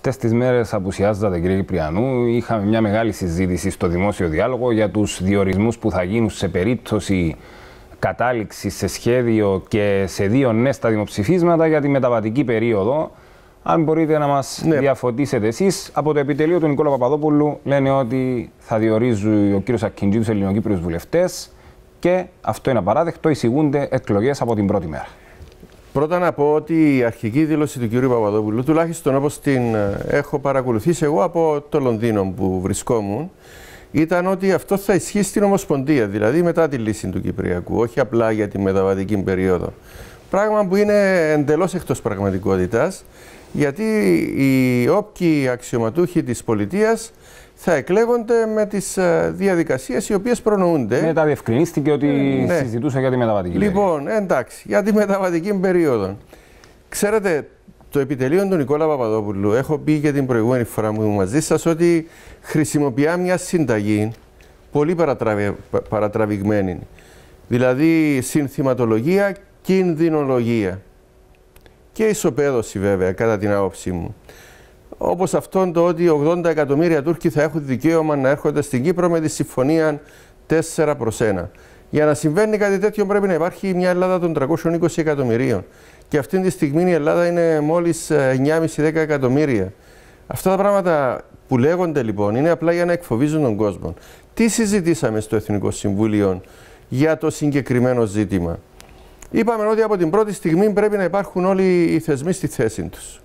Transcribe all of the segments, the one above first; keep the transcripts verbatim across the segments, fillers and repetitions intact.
Αυτές τις μέρες απουσιάζατε, κύριε Κυπριανού. Είχαμε μια μεγάλη συζήτηση στο δημόσιο διάλογο για τους διορισμούς που θα γίνουν σε περίπτωση κατάληξη σε σχέδιο και σε δύο ναι στα δημοψηφίσματα για τη μεταβατική περίοδο. Αν μπορείτε να μας ναι. διαφωτίσετε εσείς, από το επιτελείο του Νικόλα Παπαδόπουλου λένε ότι θα διορίζει ο κύριος Ακκιντζή τους Ελληνοκύπριους βουλευτές και αυτό είναι απαράδεκτο, εισηγούνται εκλογές από την πρώτη μέρα. Πρώτα να πω ότι η αρχική δήλωση του κύριου Παπαδόπουλου, τουλάχιστον όπως την έχω παρακολουθήσει εγώ από το Λονδίνο που βρισκόμουν, ήταν ότι αυτό θα ισχύει στην Ομοσπονδία, δηλαδή μετά τη λύση του Κυπριακού, όχι απλά για τη μεταβατική περίοδο. Πράγμα που είναι εντελώς εκτός πραγματικότητας, γιατί οι όποιοι αξιωματούχοι της πολιτείας θα εκλέγονται με τις διαδικασίες οι οποίες προνοούνται. Μετά διευκρινίστηκε ότι ε, ναι. συζητούσε για τη μεταβατική λοιπόν, περίοδο. εντάξει, για τη μεταβατική περίοδο. Ξέρετε, το επιτελείο του Νικόλα Παπαδόπουλου, έχω πει και την προηγούμενη φορά μου μαζί σας, ότι χρησιμοποιεί μια συνταγή πολύ παρατραβη, παρατραβηγμένη. Δηλαδή συνθηματολογία, κινδυνολογία και ισοπαίδωση βέβαια, κατά την άποψή μου. Όπως αυτόν το ότι ογδόντα εκατομμύρια Τούρκοι θα έχουν δικαίωμα να έρχονται στην Κύπρο με τη συμφωνία τέσσερα προς ένα. Για να συμβαίνει κάτι τέτοιο πρέπει να υπάρχει μια Ελλάδα των τριακόσιων είκοσι εκατομμυρίων. Και αυτή τη στιγμή η Ελλάδα είναι μόλις εννιά κόμμα πέντε με δέκα εκατομμύρια. Αυτά τα πράγματα που λέγονται λοιπόν είναι απλά για να εκφοβίζουν τον κόσμο. Τι συζητήσαμε στο Εθνικό Συμβούλιο για το συγκεκριμένο ζήτημα? Είπαμε ότι από την πρώτη στιγμή πρέπει να υπάρχουν όλοι οι θεσμοί στη θέση τους.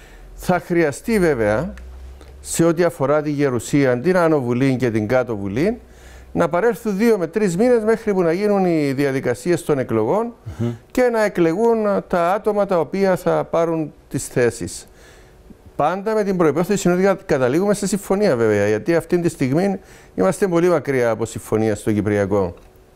Θα χρειαστεί βέβαια, σε ό,τι αφορά τη Γερουσία, την Άνω Βουλή και την Κάτω Βουλή, να παρέλθουν δύο με τρεις μήνες μέχρι που να γίνουν οι διαδικασίες των εκλογών mm-hmm. και να εκλεγούν τα άτομα τα οποία θα πάρουν τις θέσεις. Πάντα με την προϋπόθεση ότι καταλήγουμε σε συμφωνία βέβαια, γιατί αυτή τη στιγμή είμαστε πολύ μακριά από συμφωνία στο Κυπριακό.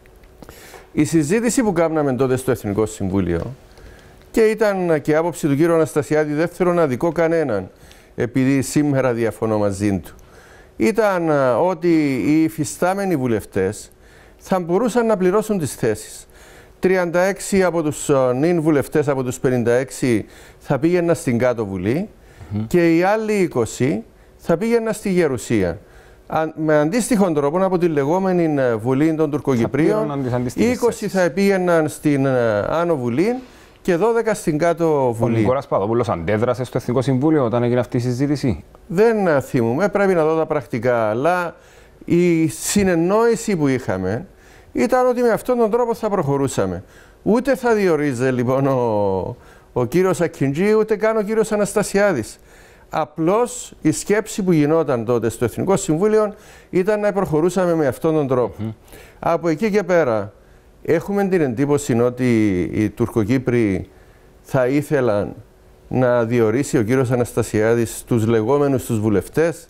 Η συζήτηση που κάναμε τότε στο Εθνικό Συμβούλιο, και ήταν και άποψη του κ. Αναστασιάδη, δεν θέλω να δικώ κανέναν, επειδή σήμερα διαφωνώ μαζί του, ήταν ότι οι υφιστάμενοι βουλευτές θα μπορούσαν να πληρώσουν τις θέσεις. τριάντα έξι από τους νυν βουλευτές από τους πενήντα έξι θα πήγαιναν στην Κάτω Βουλή mm-hmm. και οι άλλοι είκοσι θα πήγαιναν στη Γερουσία. Με αντίστοιχον τρόπο από τη λεγόμενη Βουλή των Τουρκοκυπρίων, είκοσι θα πήγαιναν στην Άνω Βουλή και δώδεκα στην Κάτω Βουλή. Ο Νικόλας Παπαδόπουλος αντέδρασε στο Εθνικό Συμβούλιο όταν έγινε αυτή η συζήτηση? Δεν θυμούμαι, πρέπει να δω τα πρακτικά, αλλά η συνεννόηση που είχαμε ήταν ότι με αυτόν τον τρόπο θα προχωρούσαμε. Ούτε θα διορίζει λοιπόν ο, ο κύριος Ακκιντζή, ούτε καν ο κύριος Αναστασιάδης. Απλώς η σκέψη που γινόταν τότε στο Εθνικό Συμβούλιο ήταν να προχωρούσαμε με αυτόν τον τρόπο. Mm. Από εκεί και πέρα έχουμε την εντύπωση ότι οι Τουρκοκύπροι θα ήθελαν να διορίσει ο κύριος Αναστασιάδης τους λεγόμενους τους βουλευτές.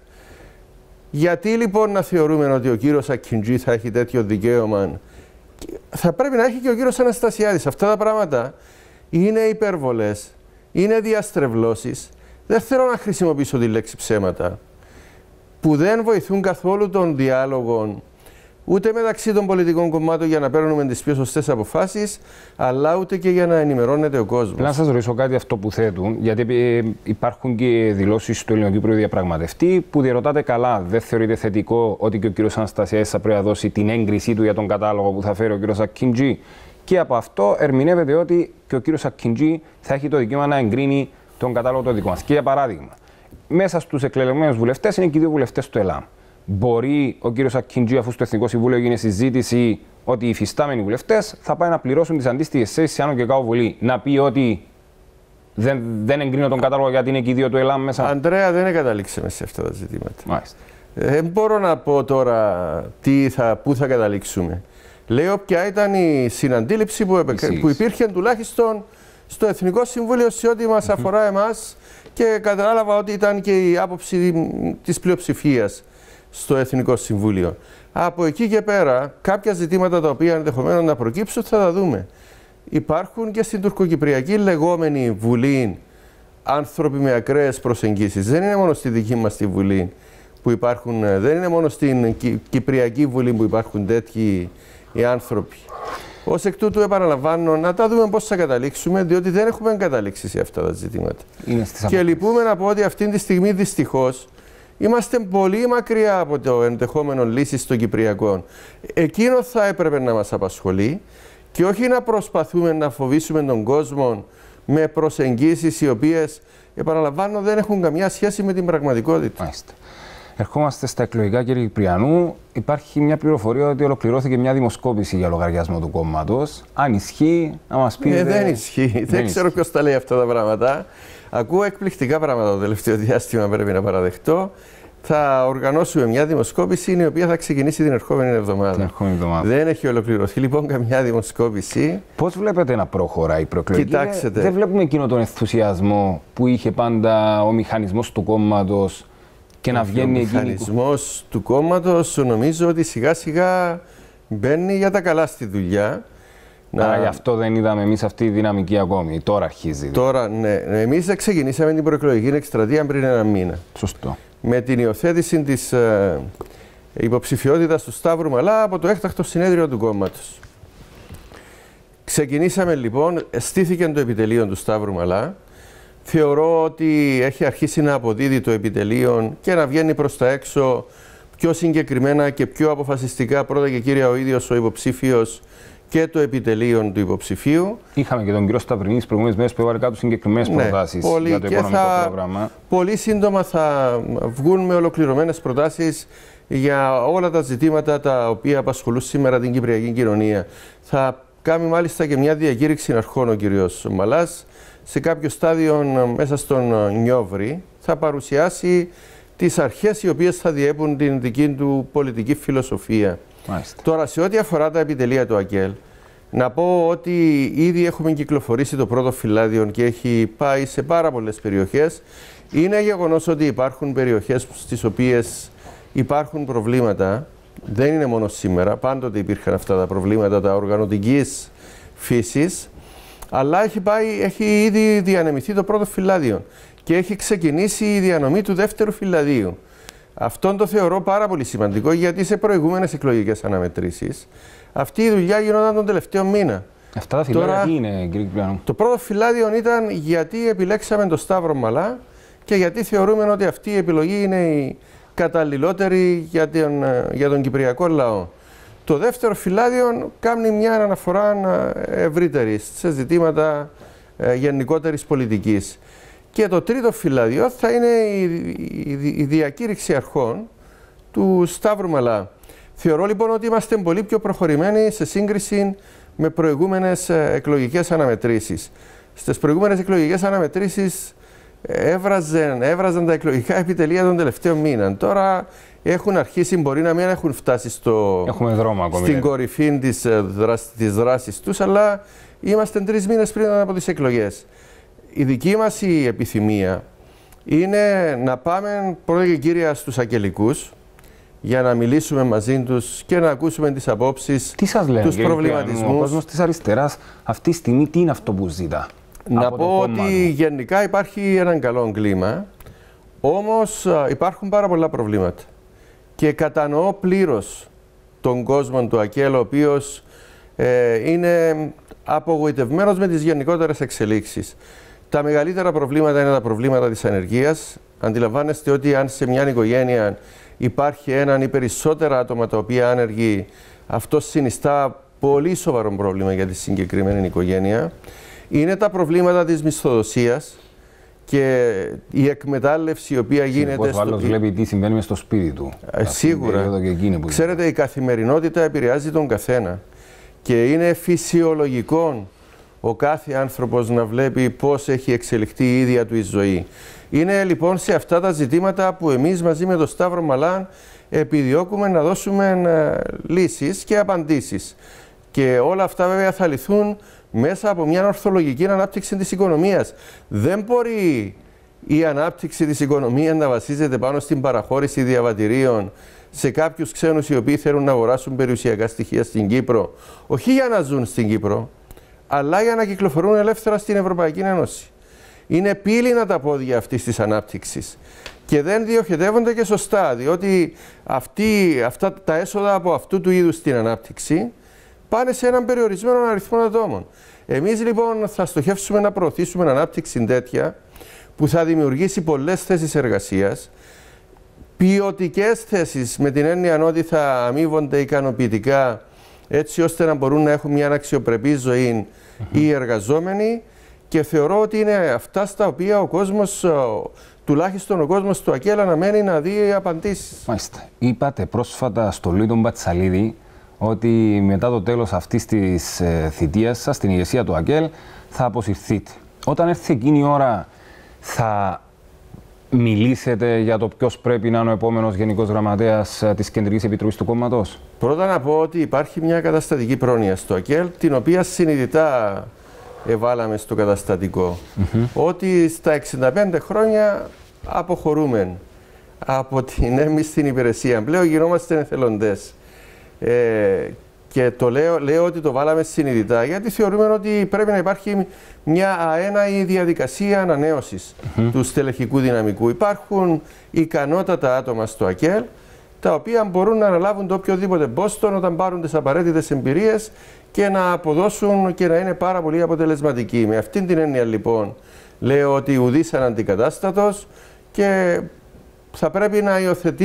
Γιατί λοιπόν να θεωρούμε ότι ο κύριος Ακκιντζή θα έχει τέτοιο δικαίωμα? Θα πρέπει να έχει και ο κύριος Αναστασιάδης. Αυτά τα πράγματα είναι υπερβολές, είναι διαστρεβλώσεις. Δεν θέλω να χρησιμοποιήσω τη λέξη ψέματα, που δεν βοηθούν καθόλου τον διάλογο ούτε μεταξύ των πολιτικών κομμάτων για να παίρνουμε τις πιο σωστές αποφάσεις, αλλά ούτε και για να ενημερώνεται ο κόσμος. Να σας ρωτήσω κάτι αυτό που θέτουν, γιατί υπάρχουν και δηλώσεις του Ελληνοκύπριου διαπραγματευτή που διερωτάτε καλά. Δεν θεωρείτε θετικό ότι και ο κύριος Αναστασιάδης θα πρέπει να δώσει την έγκρισή του για τον κατάλογο που θα φέρει ο κύριος Ακκιντζή? Και από αυτό ερμηνεύεται ότι και ο κύριος Ακκιντζή θα έχει το δικαίωμα να εγκρίνει τον κατάλογο το δικό μας. Και για παράδειγμα, μέσα στους εκλεγμένους βουλευτές είναι και οι δύο βουλευτές του ΕΛΑΜ. Μπορεί ο κύριος Ακκιντζή, αφού στο Εθνικό Συμβούλιο γίνει συζήτηση ότι οι υφιστάμενοι βουλευτές θα πάνε να πληρώσουν τις αντίστοιχες θέσεις σε Άνω και Κάτω Βουλή, να πει ότι δεν, δεν εγκρίνω τον κατάλογο γιατί είναι και οι δύο του ΕΛΑΜ μέσα? Αντρέα, δεν καταλήξαμε σε αυτά τα ζητήματα. Μάλιστα. Δεν μπορώ να πω τώρα τι θα, πού θα καταλήξουμε. Λέω ποια ήταν η συναντήληψη που, επεκ... που υπήρχε τουλάχιστον στο Εθνικό Συμβούλιο σε ό,τι μας αφορά εμάς, και κατάλαβα ότι ήταν και η άποψη της πλειοψηφίας στο Εθνικό Συμβούλιο. Από εκεί και πέρα, κάποια ζητήματα τα οποία ενδεχομένως να προκύψουν θα τα δούμε. Υπάρχουν και στην τουρκοκυπριακή λεγόμενη Βουλή άνθρωποι με ακραίες προσεγγίσεις. Δεν είναι μόνο στη δική μας τη Βουλή που υπάρχουν, δεν είναι μόνο στην Κυπριακή Βουλή που υπάρχουν τέτοιοι οι άνθρωποι. Ως εκ τούτου, επαναλαμβάνω, να τα δούμε πώς θα καταλήξουμε, διότι δεν έχουμε καταλήξει σε αυτά τα ζητήματα. Και λυπούμε να πω ότι αυτή τη στιγμή δυστυχώς είμαστε πολύ μακριά από το ενδεχόμενο λύσης των Κυπριακών. Εκείνο θα έπρεπε να μας απασχολεί και όχι να προσπαθούμε να φοβήσουμε τον κόσμο με προσεγγίσεις οι οποίες, επαναλαμβάνω, δεν έχουν καμιά σχέση με την πραγματικότητα. Μάλιστα. Ερχόμαστε στα εκλογικά, κύριε Κυπριανού. Υπάρχει μια πληροφορία ότι ολοκληρώθηκε μια δημοσκόπηση για λογαριασμό του κόμματος. Αν ισχύει, να μας πείτε. Ε, δεν ισχύει. Δεν, δεν ξέρω ποιος τα λέει αυτά τα πράγματα. Ακούω εκπληκτικά πράγματα το τελευταίο διάστημα, πρέπει να παραδεχτώ. Θα οργανώσουμε μια δημοσκόπηση η οποία θα ξεκινήσει την ερχόμενη εβδομάδα. Την ερχόμενη εβδομάδα. Δεν έχει ολοκληρωθεί λοιπόν καμιά δημοσκόπηση. Πώς βλέπετε να προχωράει η προεκλογική? Κοιτάξτε. Δεν βλέπουμε εκείνο τον ενθουσιασμό που είχε πάντα ο μηχανισμός του κόμματος και να βγαίνει εκεί. Ο μηχανισμός του κόμματος νομίζω ότι σιγά σιγά μπαίνει για τα καλά στη δουλειά. Άρα να... γι' αυτό δεν είδαμε εμείς αυτή τη δυναμική ακόμη. Τώρα αρχίζει. Τώρα, ναι. Εμείς ξεκινήσαμε την προεκλογική εκστρατεία πριν ένα μήνα. Σωστό. Με την υιοθέτηση της ε, υποψηφιότητας του Σταύρου Μαλά από το έκτακτο συνέδριο του κόμματος. Ξεκινήσαμε λοιπόν, στήθηκε το επιτελείο του Σταύρου Μαλά. Θεωρώ ότι έχει αρχίσει να αποδίδει το επιτελείο και να βγαίνει προς τα έξω πιο συγκεκριμένα και πιο αποφασιστικά, πρώτα και κύρια ο ίδιος ο υποψήφιος και το επιτελείο του υποψηφίου. Είχαμε και τον κύριο Σταυρινή τις προηγούμενες μέρες που έβαλε κάτω συγκεκριμένες ναι, προτάσεις για το οικονομικό θα, πρόγραμμα. Πολύ σύντομα θα βγουν με ολοκληρωμένες προτάσεις για όλα τα ζητήματα τα οποία απασχολούν σήμερα την κυπριακή κοινωνία. Θα κάνει μάλιστα και μια διακήρυξη αρχών ο κύριος Μαλάς. Σε κάποιο στάδιο μέσα στον Νιόβρη θα παρουσιάσει τις αρχές οι οποίες θα διέπουν την δική του πολιτική φιλοσοφία. Μάλιστα. Τώρα, σε ό,τι αφορά τα επιτελεία του ΑΚΕΛ, να πω ότι ήδη έχουμε κυκλοφορήσει το πρώτο φυλάδιο και έχει πάει σε πάρα πολλές περιοχές. Είναι γεγονός ότι υπάρχουν περιοχές στις οποίες υπάρχουν προβλήματα. Δεν είναι μόνο σήμερα, πάντοτε υπήρχαν αυτά τα προβλήματα, τα οργανωτικής φύσης. Αλλά έχει, πάει, έχει ήδη διανεμηθεί το πρώτο φυλάδιο και έχει ξεκινήσει η διανομή του δεύτερου φυλαδίου. Αυτόν το θεωρώ πάρα πολύ σημαντικό, γιατί σε προηγούμενες εκλογικές αναμετρήσεις αυτή η δουλειά γινόταν τον τελευταίο μήνα. Αυτά τα φυλάδια Τώρα, τι είναι, κύριε Κυπριανού? Το πρώτο φυλάδιο ήταν γιατί επιλέξαμε τον Σταύρο Μαλά και γιατί θεωρούμε ότι αυτή η επιλογή είναι η καταλληλότερη για τον, για τον κυπριακό λαό. Το δεύτερο φυλάδιο κάνει μια αναφορά ευρύτερη σε ζητήματα ε, γενικότερης πολιτικής. Και το τρίτο φυλάδιο θα είναι η, η, η διακήρυξη αρχών του Σταύρου Μαλά. Θεωρώ λοιπόν ότι είμαστε πολύ πιο προχωρημένοι σε σύγκριση με προηγούμενες εκλογικές αναμετρήσεις. Στις προηγούμενες εκλογικές αναμετρήσεις έβραζαν, έβραζαν τα εκλογικά επιτελεία τον τελευταίο μήνα. Τώρα έχουν αρχίσει, μπορεί να μην έχουν φτάσει στο, δρόμο ακόμη, στην κορυφή της, δράσης, της δράσης τους, αλλά είμαστε τρεις μήνες πριν από τις εκλογές. Η δική μας η επιθυμία είναι να πάμε πρώτα και κύρια στους ακελικούς για να μιλήσουμε μαζί τους και να ακούσουμε τις απόψεις, τι σας λένε, τους προβληματισμούς. Ο κόσμος της αριστεράς αυτή τη στιγμή τι είναι αυτό που ζητά? Να πω ότι γενικά υπάρχει έναν καλό κλίμα, όμως υπάρχουν πάρα πολλά προβλήματα. Και κατανοώ πλήρως τον κόσμο του ΑΚΕΛ, ο οποίος ε, είναι απογοητευμένος με τις γενικότερες εξελίξεις. Τα μεγαλύτερα προβλήματα είναι τα προβλήματα της ανεργίας. Αντιλαμβάνεστε ότι αν σε μια οικογένεια υπάρχει έναν ή περισσότερα άτομα τα οποία άνεργοι, αυτό συνιστά πολύ σοβαρό πρόβλημα για τη συγκεκριμένη οικογένεια. Είναι τα προβλήματα της μισθοδοσίας και η εκμετάλλευση η οποία γίνεται. Ο άλλος βλέπει τι συμβαίνει μες στο σπίτι του. Ε, σίγουρα. Που Ξέρετε, η καθημερινότητα επηρεάζει τον καθένα και είναι φυσιολογικό ο κάθε άνθρωπος να βλέπει πώς έχει εξελιχθεί η ίδια του η ζωή. Είναι λοιπόν σε αυτά τα ζητήματα που εμείς μαζί με τον Σταύρο Μαλά επιδιώκουμε να δώσουμε λύσεις και απαντήσεις. Και όλα αυτά βέβαια θα λυθούν μέσα από μια ορθολογική ανάπτυξη της οικονομίας. Δεν μπορεί η ανάπτυξη της οικονομίας να βασίζεται πάνω στην παραχώρηση διαβατηρίων σε κάποιους ξένους οι οποίοι θέλουν να αγοράσουν περιουσιακά στοιχεία στην Κύπρο, όχι για να ζουν στην Κύπρο, αλλά για να κυκλοφορούν ελεύθερα στην Ευρωπαϊκή Ένωση. Είναι πύληνα τα πόδια αυτής της ανάπτυξης και δεν διοχετεύονται και σωστά, διότι αυτοί, αυτά τα έσοδα από αυτού του είδους την ανάπτυξη πάνε σε έναν περιορισμένο αριθμό ατόμων. Εμείς λοιπόν θα στοχεύσουμε να προωθήσουμε ανάπτυξη τέτοια που θα δημιουργήσει πολλές θέσεις εργασίας, ποιοτικές θέσεις με την έννοια ότι θα αμείβονται ικανοποιητικά έτσι ώστε να μπορούν να έχουν μια αξιοπρεπή ζωή mm-hmm. οι εργαζόμενοι, και θεωρώ ότι είναι αυτά στα οποία ο κόσμος, τουλάχιστον ο κόσμος του ΑΚΕΛ, αναμένει να δει απαντήσεις. Μάλιστα. Είπατε πρόσφατα στο Λουί τον Πατσαλίδη ότι μετά το τέλος αυτής της ε, θητείας σας στην ηγεσία του ΑΚΕΛ θα αποσυρθείτε. Όταν έρθει εκείνη η ώρα, θα μιλήσετε για το ποιος πρέπει να είναι ο επόμενος Γενικός Γραμματέας της Κεντρικής Επιτροπής του κόμματος? Πρώτα να πω ότι υπάρχει μια καταστατική πρόνοια στο ΑΚΕΛ, την οποία συνειδητά εβάλαμε στο καταστατικό. Mm-hmm. Ότι στα εξήντα πέντε χρόνια αποχωρούμε από την έμεις στην υπηρεσία. Πλέον γινόμαστε εθελοντές. Ε, και το λέω, λέω ότι το βάλαμε συνειδητά, γιατί θεωρούμε ότι πρέπει να υπάρχει μια αέναη διαδικασία ανανέωσης mm-hmm. του στελεχικού δυναμικού. Υπάρχουν ικανότατα άτομα στο ΑΚΕΛ, τα οποία μπορούν να αναλάβουν το οποιοδήποτε πόστο όταν πάρουν τις απαραίτητες εμπειρίες και να αποδώσουν και να είναι πάρα πολύ αποτελεσματικοί. Με αυτήν την έννοια λοιπόν λέω ότι ουδής αναντικατάστατος και θα πρέπει να,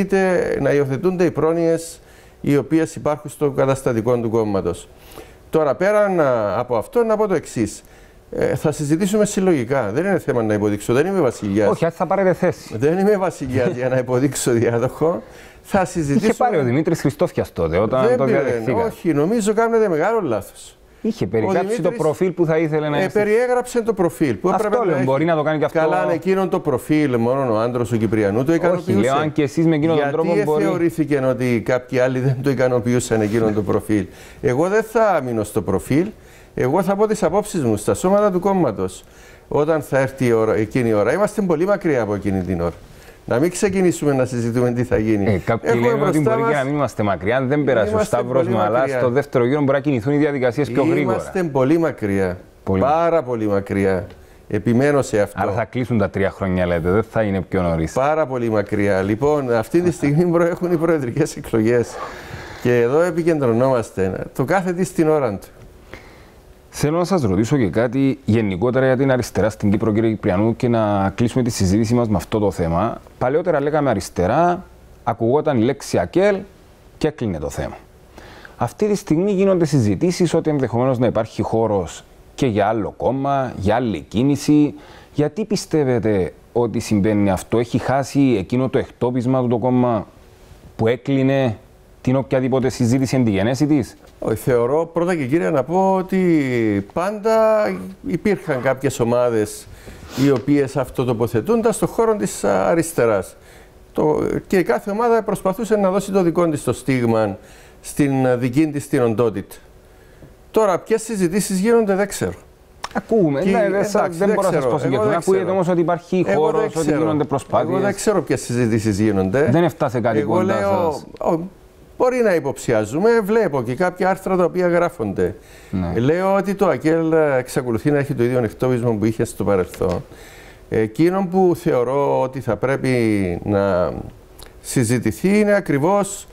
να υιοθετούνται οι πρόνοιες οι οποίες υπάρχουν στο καταστατικό του κόμματος. Τώρα, πέραν από αυτό, να πω το εξής. Ε, θα συζητήσουμε συλλογικά. Δεν είναι θέμα να υποδείξω. Δεν είμαι βασιλιάς. Όχι, θα πάρετε θέση. Δεν είμαι βασιλιάς για να υποδείξω διάδοχο. Θα συζητήσουμε. Είχε πάρει ο Δημήτρης Χριστόφιας τότε, όταν δεν το διαδεχθήκα. Όχι, νομίζω κάνετε μεγάλο λάθος. Είχε περιγράψει Δημήτρης, το προφίλ που θα ήθελε να ε, έχει. Περιέγραψε το προφίλ. Που αυτό λέω, να μπορεί να το κάνει και αυτό. Καλά, αν εκείνον το προφίλ, μόνο ο άντρος του Κυπριανού το ικανοποιούσε. Όχι, λέω, αν και εσείς με εκείνον τον τρόπο μπορεί. Γιατί θεωρήθηκε ότι κάποιοι άλλοι δεν το ικανοποιούσαν εκείνον το προφίλ. Εγώ δεν θα μείνω στο προφίλ. Εγώ θα πω τις απόψεις μου στα σώματα του κόμματος. Όταν θα έρθει η ώρα, εκείνη η ώρα, είμαστε πολύ μακριά από εκείνη την ώρα. Να μην ξεκινήσουμε να συζητούμε τι θα γίνει. Ε, κάποιοι λένε ότι μπορεί και να μην είμαστε μακριά. Αν δεν περάσει ο Σταύρος Μαλάς, στο δεύτερο γύρο μπορεί να κινηθούν οι διαδικασίες πιο γρήγορα. Είμαστε πολύ μακριά. Πολύ. Πάρα πολύ μακριά. Επιμένω σε αυτό. Άρα θα κλείσουν τα τρία χρόνια, λέτε, δεν θα είναι πιο νωρίς. Πάρα πολύ μακριά. Λοιπόν, αυτή τη στιγμή έχουν οι προεδρικές εκλογές. Και εδώ επικεντρωνόμαστε. Το κάθε τι στην ώρα του. Θέλω να σας ρωτήσω και κάτι γενικότερα για την αριστερά στην Κύπρο, κύριε Κυπριανού, και να κλείσουμε τη συζήτηση μας με αυτό το θέμα. Παλαιότερα λέγαμε αριστερά, ακουγόταν η λέξη ΑΚΕΛ και έκλεινε το θέμα. Αυτή τη στιγμή γίνονται συζητήσεις ότι ενδεχομένως να υπάρχει χώρος και για άλλο κόμμα, για άλλη κίνηση. Γιατί πιστεύετε ότι συμβαίνει αυτό? Έχει χάσει εκείνο το εκτόπισμα του το κόμμα που έκλεινε την οποιαδήποτε συζήτηση εν τη γενέση της? Όχι, θεωρώ πρώτα και κύριε να πω ότι πάντα υπήρχαν κάποιες ομάδες οι οποίες αυτοτοποθετούνταν στον χώρο της αριστεράς. Το, και κάθε ομάδα προσπαθούσε να δώσει το δικό της το στίγμα στην δική της την οντότητα. Τώρα, ποιες συζητήσεις γίνονται δεν ξέρω. Ακούμε, και, ναι, εντάξει, δεν, δεν μπορώ να σας πω συγκεκριμένα. Ακούγεται όμως ότι υπάρχει χώρος, ότι γίνονται προσπάθειες. Εγώ δεν ξέρω ποιες συζητήσεις γίνονται. Δεν έφτασε κάτι Εγώ κοντά λέω, σας. Ο, μπορεί να υποψιάζουμε, βλέπω και κάποια άρθρα τα οποία γράφονται. Ναι. Λέω ότι το ΑΚΕΛ εξακολουθεί να έχει το ίδιο εκτόπισμα που είχε στο παρελθόν. Εκείνο που θεωρώ ότι θα πρέπει να συζητηθεί είναι ακριβώς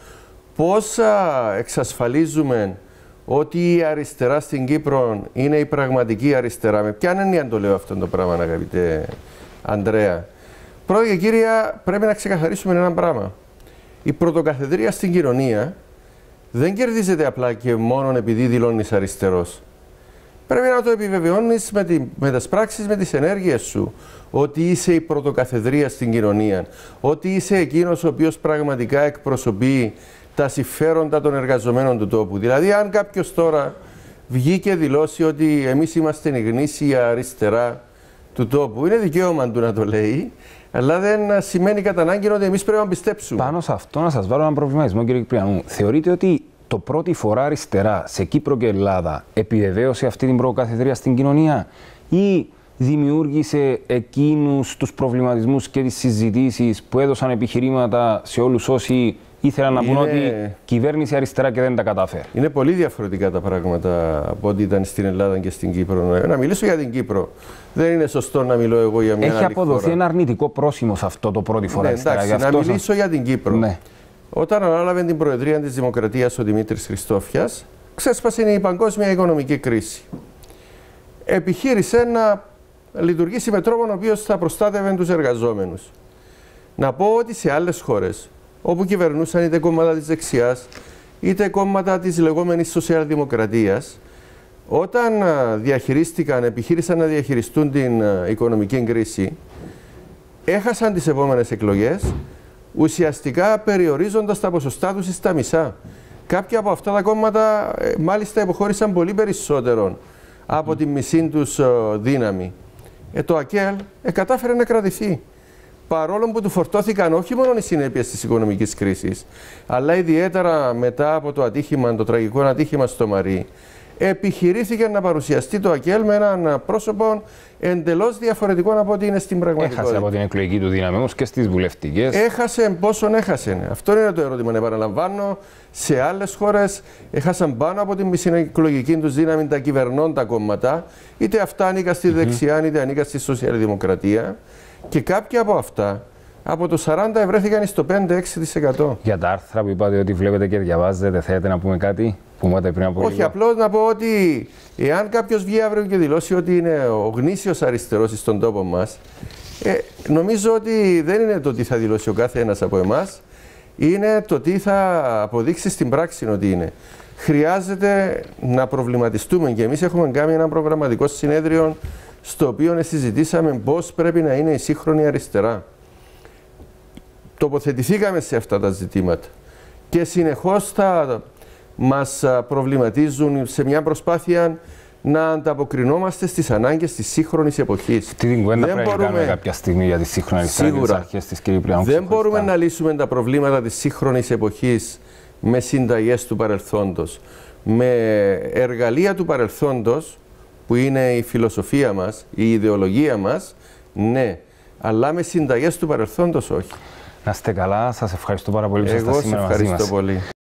πώς εξασφαλίζουμε ότι η αριστερά στην Κύπρο είναι η πραγματική αριστερά. Με ποια έννοια το λέω αυτό το πράγμα, αγαπητέ Ανδρέα? Πρώτα και κύρια, πρέπει να ξεκαθαρίσουμε ένα πράγμα. Η πρωτοκαθεδρία στην κοινωνία δεν κερδίζεται απλά και μόνο επειδή δηλώνεις αριστερός. Πρέπει να το επιβεβαιώνεις με, τη, με τις πράξεις, με τις ενέργειες σου, ότι είσαι η πρωτοκαθεδρία στην κοινωνία, ότι είσαι εκείνος ο οποίος πραγματικά εκπροσωπεί τα συμφέροντα των εργαζομένων του τόπου. Δηλαδή, αν κάποιος τώρα βγει και δηλώσει ότι εμείς είμαστε η γνήσια αριστερά του τόπου, είναι δικαίωμα του να το λέει, αλλά δεν σημαίνει κατά ανάγκη ότι εμείς πρέπει να πιστέψουμε. Πάνω σε αυτό να σας βάλω έναν προβληματισμό, κύριε Κυπριανού. Θεωρείτε ότι το πρώτη φορά αριστερά σε Κύπρο και Ελλάδα επιβεβαίωσε αυτή την πρωτοκαθεδρία στην κοινωνία ή δημιούργησε εκείνους τους προβληματισμούς και τις συζητήσεις που έδωσαν επιχειρήματα σε όλους όσοι ήθελαν να είναι... πούν ότι κυβέρνηση αριστερά και δεν τα κατάφερε? Είναι πολύ διαφορετικά τα πράγματα από ό,τι ήταν στην Ελλάδα και στην Κύπρο. Να μιλήσω για την Κύπρο. Δεν είναι σωστό να μιλώ εγώ για μια Έχει άλλη αποδοθεί χώρα. ένα αρνητικό πρόσημο σε αυτό το πρώτη φορά Ναι, αριστερά. εντάξει, να μιλήσω σας... για την Κύπρο. Ναι. Όταν ανάλαβε την Προεδρία της Δημοκρατίας ο Δημήτρης Χριστόφιας, ξέσπασε η παγκόσμια οικονομική κρίση. Επιχείρησε να λειτουργήσει με τρόπο ο οποίος θα προστάτευε τους εργαζόμενους. Να πω ότι σε άλλες χώρες, όπου κυβερνούσαν είτε κόμματα της δεξιάς, είτε κόμματα της λεγόμενης σοσιαλδημοκρατίας, όταν διαχειρίστηκαν, επιχείρησαν να διαχειριστούν την οικονομική κρίση, έχασαν τις επόμενες εκλογές, ουσιαστικά περιορίζοντας τα ποσοστά τους στα μισά. Κάποια από αυτά τα κόμματα μάλιστα υποχώρησαν πολύ περισσότερο από τη μισή τους δύναμη. Ε, το ΑΚΕΛ ε, κατάφερε να κρατηθεί. Παρόλο που του φορτώθηκαν όχι μόνο οι συνέπειες της οικονομικής κρίσης, αλλά ιδιαίτερα μετά από το ατύχημα, το τραγικό ατύχημα στο Μαρί, επιχειρήθηκε να παρουσιαστεί το ΑΚΕΛ με έναν πρόσωπο εντελώς διαφορετικό από ό,τι είναι στην πραγματικότητα. Έχασε από την εκλογική του δύναμη όμως και στις βουλευτικές. Έχασε πόσον έχασε. Αυτό είναι το ερώτημα. Επαναλαμβάνω, σε άλλες χώρες έχασαν πάνω από την μισή εκλογική του δύναμη τα κυβερνώντα κόμματα, είτε αυτά ανήκαν στη δεξιά, είτε ανήκαν στη σοσιαλδημοκρατία. Και κάποια από αυτά, από το σαράντα ευρέθηκαν στο πέντε με έξι τοις εκατό. Για τα άρθρα που είπατε ότι βλέπετε και διαβάζετε, θέλετε να πούμε κάτι που μου είπατε πριν από λίγο? Όχι, απλώς να πω ότι εάν κάποιος βγει αύριο και δηλώσει ότι είναι ο γνήσιος αριστερός στον τόπο μας, ε, νομίζω ότι δεν είναι το τι θα δηλώσει ο κάθε ένας από εμάς, είναι το τι θα αποδείξει στην πράξη ότι είναι. Χρειάζεται να προβληματιστούμε και εμείς έχουμε κάνει ένα προγραμματικό συνέδριο στο οποίο συζητήσαμε πώς πρέπει να είναι η σύγχρονη αριστερά. Τοποθετηθήκαμε σε αυτά τα ζητήματα και συνεχώς θα μας προβληματίζουν σε μια προσπάθεια να ανταποκρινόμαστε στις ανάγκες της σύγχρονης εποχής. Τι την κουβέντα πρέπει να κάνουμε κάποια στιγμή για τη σύγχρονη αριστερά και τις αρχές της, κύριε Πριανού? Δεν μπορούμε να λύσουμε τα προβλήματα της σύγχρονης εποχής με συνταγές του παρελθόντος, με εργαλεία του παρελθόντος, που είναι η φιλοσοφία μας, η ιδεολογία μας, ναι, αλλά με συνταγές του παρελθόντος όχι. Να είστε καλά, σας ευχαριστώ πάρα πολύ που ήσασταν σήμερα μαζί μας. Εγώ σας ευχαριστώ πολύ.